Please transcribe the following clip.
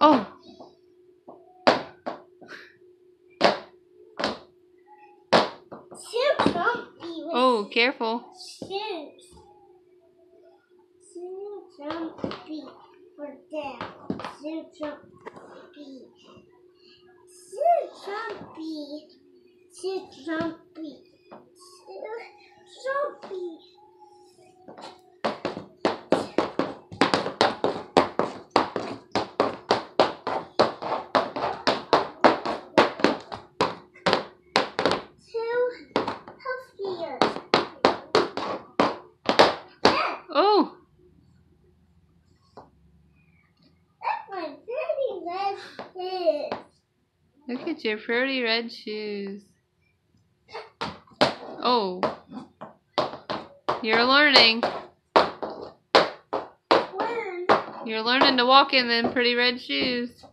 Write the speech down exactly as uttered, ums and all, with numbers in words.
Oh. Two jumpy. Oh, careful. Shoes. Two jumpy for down. Two jumpy. Two jumpy. Two jumpy. Two jumpy. Oh. That's my pretty red shoes. Look at your pretty red shoes. Oh. You're learning. When? You're learning to walk in them pretty red shoes.